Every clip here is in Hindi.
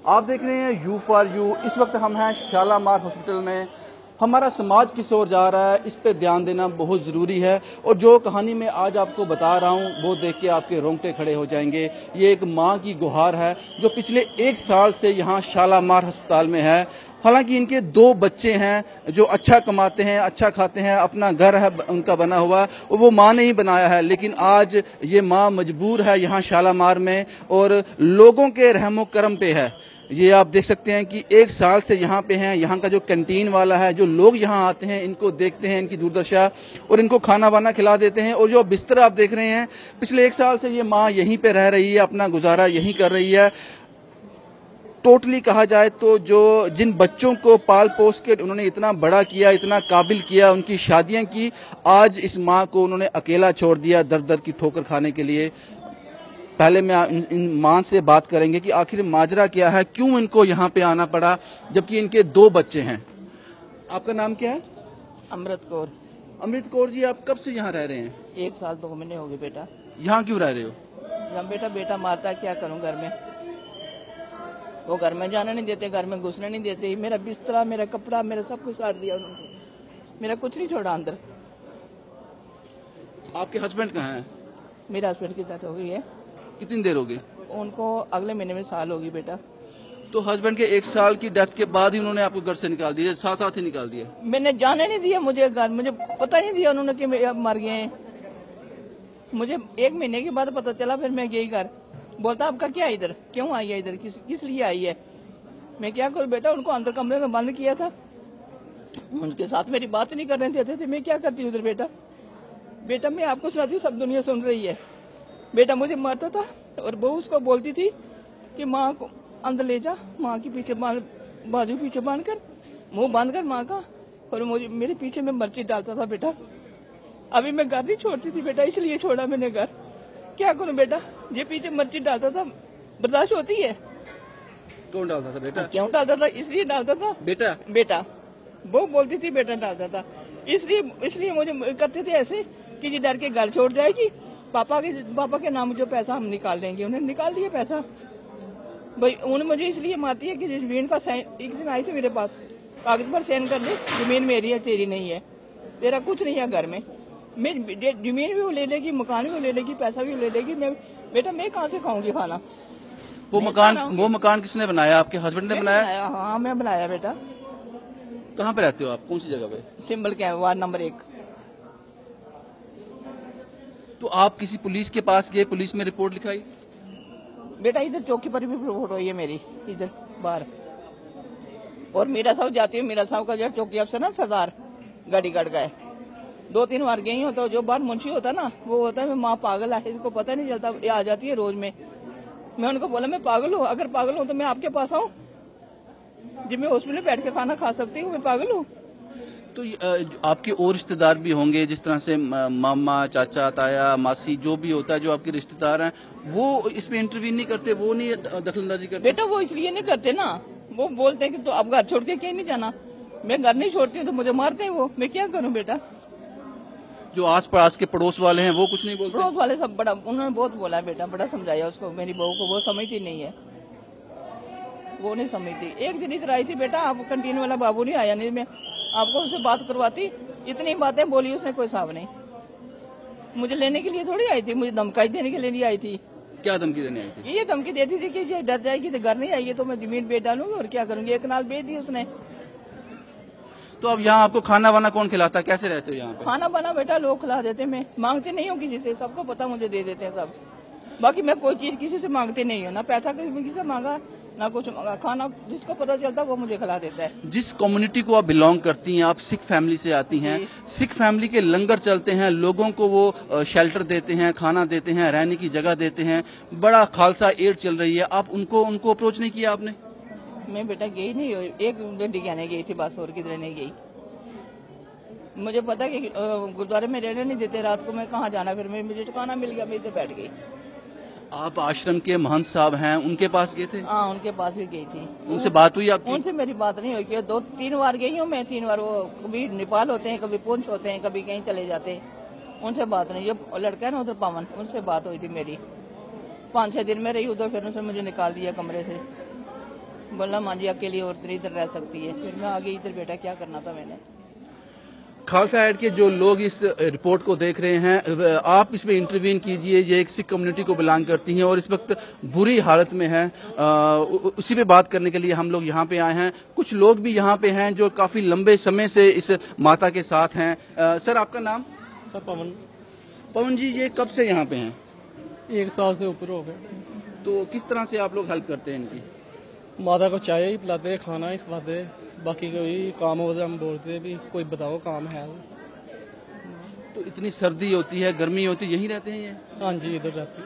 आप देख रहे हैं यू फॉर यू। इस वक्त हम हैं शालामार हॉस्पिटल में। हमारा समाज किस ओर जा रहा है, इस पे ध्यान देना बहुत ज़रूरी है। और जो कहानी मैं आज आपको बता रहा हूँ वो देख के आपके रोंगटे खड़े हो जाएंगे। ये एक माँ की गुहार है जो पिछले 1 साल से यहाँ शालामार अस्पताल में है। हालांकि इनके 2 बच्चे हैं जो अच्छा कमाते हैं, अच्छा खाते हैं, अपना घर है उनका बना हुआ, और वो माँ ने ही बनाया है। लेकिन आज ये माँ मजबूर है यहाँ शालामार में, और लोगों के रहमो करम पे है। ये आप देख सकते हैं कि 1 साल से यहाँ पे हैं। यहाँ का जो कैंटीन वाला है, जो लोग यहाँ आते हैं, इनको देखते हैं, इनकी दुर्दशा, और इनको खाना वाना खिला देते हैं। और जो बिस्तर आप देख रहे हैं, पिछले 1 साल से ये माँ यहीं पे रह रही है, अपना गुजारा यहीं कर रही है। टोटली कहा जाए तो जो जिन बच्चों को पाल पोस के उन्होंने इतना बड़ा किया, इतना काबिल किया, उनकी शादियां की, आज इस माँ को उन्होंने अकेला छोड़ दिया दर दर की ठोकर खाने के लिए। पहले मैं इन माँ से बात करेंगे कि आखिर माजरा क्या है, क्यों इनको यहाँ पे आना पड़ा, जबकि इनके 2 बच्चे हैं। आपका नाम क्या है? अमृत कौर। अमृत कौर जी, आप कब से यहाँ रह रहे हैं? 1 साल 2 महीने हो गए बेटा। यहाँ क्यों रह रहे हो? जब बेटा मारता है, क्या करूं घर में। वो घर में जाने नहीं देते, घर में घुसने नहीं देते। मेरा बिस्तरा, मेरा कपड़ा, मेरा सब कुछ काट दिया उन्होंने। मेरा कुछ नहीं छोड़ा अंदर। आपके हस्बैंड कहाँ हैं? मेरे हस्बैंड की डेथ हो गई है। कितनी देर हो गई? उनको अगले महीने में साल होगी बेटा। तो हस्बैंड के 1 साल की डेथ के बाद ही उन्होंने आपको घर से निकाल दिया, साथ साथ ही निकाल दिया? मैंने जाने नहीं दिया मुझे घर, मुझे पता नहीं दिया उन्होंने कि मर गए हैं। मुझे 1 महीने के बाद पता चला, फिर मैं गई घर। बोलता आपका क्या इधर, क्यों आई है इधर, किस लिए आई है। मैं क्या करूं बेटा, उनको अंदर कमरे में बंद किया था। उनके साथ मेरी बात नहीं करने देते थे। मैं क्या करती उधर बेटा मैं आपको सुनाती हूँ, सब दुनिया सुन रही है। बेटा मुझे मारता था और बहू उसको बोलती थी कि माँ को अंदर ले जा, माँ के पीछे बाजू पीछे बांध कर, मुंह बांध कर माँ का, और मुझे मेरे पीछे में मिर्ची डालता था बेटा। अभी मैं घर नहीं छोड़ती थी बेटा, इसलिए छोड़ा मैंने घर। क्या करूं बेटा, ये पीछे मिर्ची डालता था, बर्दाश्त होती है? कौन डालता था बेटा? क्यों डालता था? इसलिए डालता था बेटा वो बोलती थी बेटा डालता था, इसलिए मुझे करते थे ऐसे कि ये डर के घर छोड़ जाएगी। पापा के नाम जो पैसा हम निकाल देंगे। उन्हें निकाल दिया पैसा भाई। उन्होंने मुझे इसलिए मारती है कि जमीन का साइन, एक दिन आई थी मेरे पास, कागज पर साइन कर दे, जमीन मेरी है तेरी नहीं है, तेरा कुछ नहीं है घर में। मैं जमीन भी वो ले लेगी, मकान भी वो ले लेगी, पैसा भी वो ले लेगी। बेटा मैं कहाँ से खाऊंगी खाना? वो मकान किसने बनाया? आपके हस्बैंड ने बनाया? हाँ मैं बनाया बेटा। कहाँ पे रहते हो आप, कौन सी जगह पे? सिंबल क्या है, वार्ड नंबर 1। तो आप किसी पुलिस के पास गए, पुलिस में रिपोर्ट लिखाई? बेटा इधर चौकी पर भी रिपोर्ट हुई है मेरी, इधर बाहर। और मीरा साहब जाती है, मीरा साहब का जो चौकी अफसर ना सरदार, गाड़ी कट गए 2-3 बार गई हो। तो जो बार मुंशी होता ना, वो होता है मैं माँ पागल है, इसको पता नहीं चलता, ये आ जाती है रोज में। मैं उनको बोला मैं पागल हूँ, अगर पागल हूँ तो मैं आपके पास आऊँ, जब मैं हॉस्पिटल में बैठ के खाना खा सकती हूँ, मैं पागल हूँ? तो आपके और रिश्तेदार भी होंगे, जिस तरह से मामा, चाचा, ताया, मासी, जो भी होता है, जो आपके रिश्तेदार हैं, वो इसमें इंटरवीन नहीं करते, वो नहीं दखलंदाजी करते? बेटा वो इसलिए नहीं करते ना, वो बोलते हैं कि तो अब घर छोड़ के कहीं नहीं जाना। मैं घर नहीं छोड़ती हूँ तो मुझे मारते हैं वो, मैं क्या करूँ बेटा। जो आस पास के पड़ोस वाले हैं वो कुछ नहीं बोलते? पड़ोस वाले सब बड़ा, उन्होंने बहुत बोला है बेटा, बड़ा समझाया उसको, मेरी बहू को, वो समझती नहीं है, वो नहीं समझती। एक दिन इधर आई थी बेटा, आप कैंटीन वाला बाबू नहीं आया, नहीं मैं आपको उससे बात करवाती। इतनी बातें बोली उसने, कोई हिसाब नहीं। मुझे लेने के लिए थोड़ी आई थी, मुझे धमकाई देने के लिए आई थी। क्या धमकी देने आई थी? ये धमकी देती थी कि ये डर जाएगी तो घर नहीं आएगी तो मैं जमीन बेच डालूंगी, और क्या करूंगी। 1 नाल बेच दी उसने। तो अब यहाँ आपको खाना वाना कौन खिलाता है, कैसे रहते हो यहाँ पे? खाना बना बेटा लोग खिला देते, मैं मांगती नहीं हूँ किसी से, सबको पता मुझे दे देते हैं सब। बाकी मैं कोई चीज किसी से मांगती नहीं हूँ, ना पैसा किसी से मांगा, ना कुछ मांगा। खाना जिसको पता चलता वो मुझे खिला देता है। जिस कम्युनिटी को आप बिलोंग करती हैं, आप सिख फैमिली से आती हैं, सिख फैमिली के लंगर चलते हैं, लोगों को वो शेल्टर देते हैं, खाना देते हैं, रहने की जगह देते हैं, बड़ा खालसा एड चल रही है, आप उनको अप्रोच नहीं किया आपने? मैं बेटा गई नहीं, एक गड्डी कहने गई थी बस, और किधर नहीं गई। मुझे पता कि गुरुद्वारे में रहने नहीं देते रात को, मैं कहाँ जाना, फिर मुझे ठिकाना मिल गया, मैं इधर बैठ गई। आप आश्रम के महंत साहब हैं, उनके पास गए थे? हाँ उनके पास भी गई थी। उनसे बात हुई आपकी? उनसे मेरी बात नहीं हुई, 2-3 बार गई हूँ मैं, 3 बार। वो कभी नेपाल होते हैं, कभी पुंछ होते हैं, कभी कहीं चले जाते हैं, उनसे बात नहीं। जो लड़का है ना उधर पवन, उनसे बात हुई थी मेरी। 5-6 दिन में रही उधर, फिर उनसे मुझे निकाल दिया कमरे से। बोला माँ जी अकेली औरत इधर रह सकती है। फिर मैं आ गई इधर, बेटा क्या करना था मैंने। खालसा एड के जो लोग इस रिपोर्ट को देख रहे हैं, आप इसमें इंटरवीन कीजिए। ये एक सिख कम्युनिटी को बिलोंग करती हैं और इस वक्त बुरी हालत में हैं। उसी पे बात करने के लिए हम लोग यहाँ पे आए हैं। कुछ लोग भी यहाँ पे हैं जो काफ़ी लंबे समय से इस माता के साथ हैं। सर आपका नाम? सर पवन। पवन जी, ये कब से यहाँ पे हैं? 1 साल से ऊपर हो गए। तो किस तरह से आप लोग हेल्प करते हैं इनकी? माता को चाय ही पिलाते, खाना ही खिलाते, बाकी कोई काम हो तो हम बोलते भी कोई बताओ काम है। तो इतनी सर्दी होती है, गर्मी होती है, यहीं रहते हैं ये? हाँ जी, इधर रहती।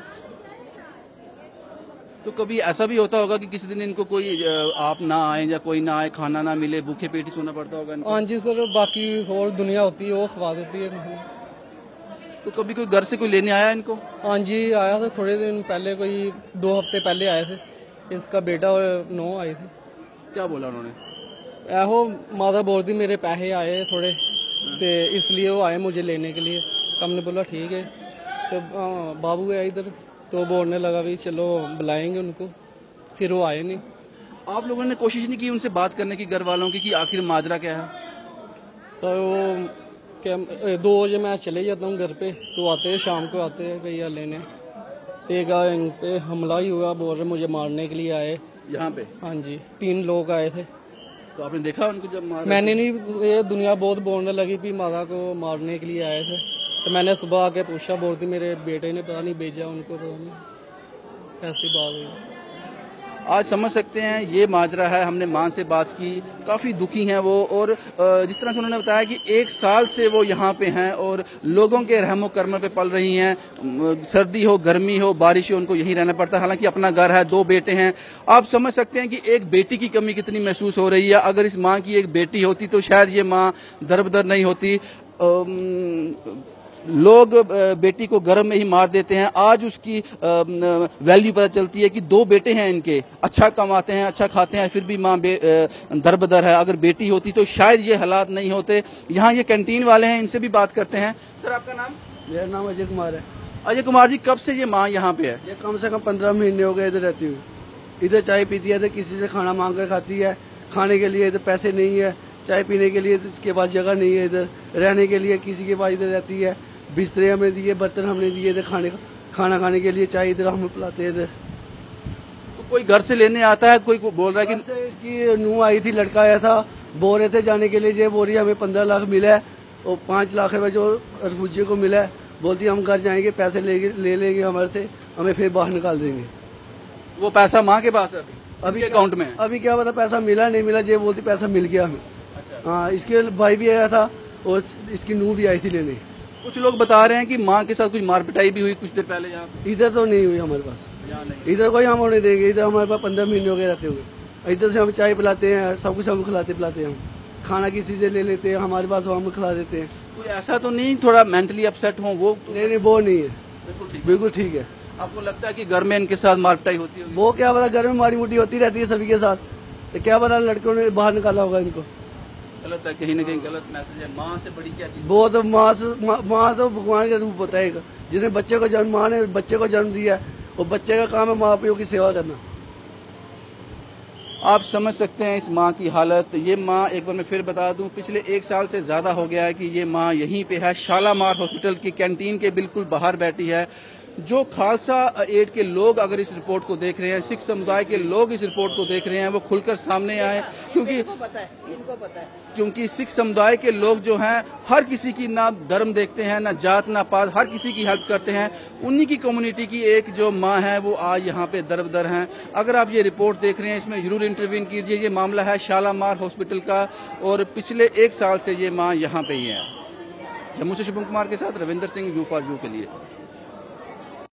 तो कभी ऐसा भी होता होगा कि किसी दिन इनको कोई आप ना आए या कोई ना आए, खाना ना मिले, भूखे पेट ही सोना पड़ता होगा इनको? हाँ जी सर, बाकी और दुनिया होती है वो खवा देती है खाना। तो कभी कोई घर से कोई लेने आया इनको? हाँ जी आया था, थोड़े दिन पहले, कोई 2 हफ्ते पहले आए थे। इसका बेटा और 9 आए थे। क्या बोला उन्होंने? ऐहो माता बोलती मेरे पैसे आए थोड़े, तो इसलिए वो आए मुझे लेने के लिए। हमने बोला ठीक है। तो बाबू है इधर, तो बोलने लगा भी चलो बुलाएंगे उनको। फिर वो आए नहीं। आप लोगों ने कोशिश नहीं की उनसे बात करने की घर वालों की कि आखिर माजरा क्या है? सर वो क्या, 2 बजे मैं चले जाता हूँ घर पे, तो आते हैं शाम को, आते हैं भैया लेने। एक इन पे हमला ही हुआ, बोल रहे मुझे मारने के लिए आए यहाँ पे? हाँ जी, 3 लोग आए थे। तो आपने देखा उनको जब मारा? मैंने नहीं, ये दुनिया बहुत बोलने लगी भी माता को मारने के लिए आए थे। तो मैंने सुबह आके पूछा, बोलती मेरे बेटे ने पता नहीं भेजा उनको, पता नहीं, ऐसी बात हुई। आज समझ सकते हैं ये माजरा है। हमने मां से बात की, काफ़ी दुखी हैं वो। और जिस तरह से उन्होंने बताया कि 1 साल से वो यहाँ पे हैं और लोगों के रहमो कर्म पे पल रही हैं। सर्दी हो, गर्मी हो, बारिश हो, उनको यहीं रहना पड़ता है। हालांकि अपना घर है, 2 बेटे हैं। आप समझ सकते हैं कि एक बेटी की कमी कितनी महसूस हो रही है। अगर इस माँ की एक बेटी होती तो शायद ये माँ दर नहीं होती। लोग बेटी को गर्भ में ही मार देते हैं। आज उसकी वैल्यू पता चलती है कि 2 बेटे हैं इनके, अच्छा कमाते हैं, अच्छा खाते हैं, फिर भी माँ दर है। अगर बेटी होती तो शायद ये हालात नहीं होते। यहाँ ये कैंटीन वाले हैं, इनसे भी बात करते हैं। सर आपका नाम? मेरा नाम अजय कुमार है। अजय कुमार जी, कब से ये माँ यहाँ पे है? ये कम से कम 15 महीने हो गए इधर रहती हुई। इधर चाय पीती है, इधर किसी से खाना मांग कर खाती है। खाने के लिए इधर पैसे नहीं है, चाय पीने के लिए इसके पास जगह नहीं है, इधर रहने के लिए किसी के पास इधर रहती है। बिस्तरे हमने दिए, बर्तन हमने दिए, इधर खाना खाने के लिए चाय इधर हम पिलाते हैं इधर। तो कोई घर से लेने आता है, कोई बोल रहा है कि इसकी नूह आई थी, लड़का आया था, बोल रहे थे जाने के लिए। ये बोल रही है हमें 15 लाख मिला है और 5 लाख रुपए जो रफूजे को मिला है। बोलती हम घर जाएंगे, पैसे ले लेंगे हमारे से, हमें फिर बाहर निकाल देंगे। वो पैसा माँ के पास है अभी अकाउंट में? अभी क्या पता पैसा मिला नहीं मिला। ये बोलती पैसा मिल गया हमें। हाँ, इसके भाई भी आया था और इसकी नूह भी आई थी लेने। कुछ लोग बता रहे हैं कि माँ के साथ कुछ मार पिटाई भी हुई कुछ देर पहले यहाँ पे। इधर तो नहीं हुई हमारे पास, इधर कोई हम होने देंगे। इधर हमारे पास 15 महीने हो गए रहते हुए। इधर से हम चाय पिलाते हैं, सब कुछ हम खिलाते पिलाते हैं। हम खाना किसी से ले लेते हैं, हमारे पास हम खिला देते हैं। कोई ऐसा तो नहीं थोड़ा मेंटली अपसेट हो वो? नहीं, वो नहीं है, बिल्कुल ठीक है। आपको लगता है कि घर में इनके साथ मार पिटाई होती होगी? वो क्या पता, घर में मारी मुटी होती रहती है सभी के साथ। तो क्या पता लड़कों ने बाहर निकाला होगा इनको। गलत है, कहीं ना कहीं गलत मैसेज है। माँ से बड़ी क्या चीज? वो तो माँ तो भगवान का रूप होता है। जिसने बच्चे को जन्म, माँ ने बच्चे को जन्म दिया और बच्चे का काम है माँ प्यो की सेवा करना। आप समझ सकते हैं इस माँ की हालत। ये माँ, एक बार मैं फिर बता दूं, पिछले 1 साल से ज़्यादा हो गया है कि ये माँ यहीं पे है, शालामार हॉस्पिटल की कैंटीन के बिल्कुल बाहर बैठी है। जो खालसा एड के लोग अगर इस रिपोर्ट को देख रहे हैं, सिख समुदाय के लोग इस रिपोर्ट को देख रहे हैं, वो खुलकर सामने आए। इनको पता है। क्योंकि सिख समुदाय के लोग जो हैं, हर किसी की ना धर्म देखते हैं, ना जात ना पात, हर किसी की हेल्प करते हैं। उन्हीं की कम्युनिटी की एक जो माँ है वो आज यहाँ पे दर हैं। अगर आप ये रिपोर्ट देख रहे हैं, इसमें जरूर इंटरवीन कीजिए। ये मामला है शालामार हॉस्पिटल का और पिछले 1 साल से ये माँ यहाँ पे ही है। जम्मू से शुभम कुमार के साथ रविंदर सिंह, U4U के लिए।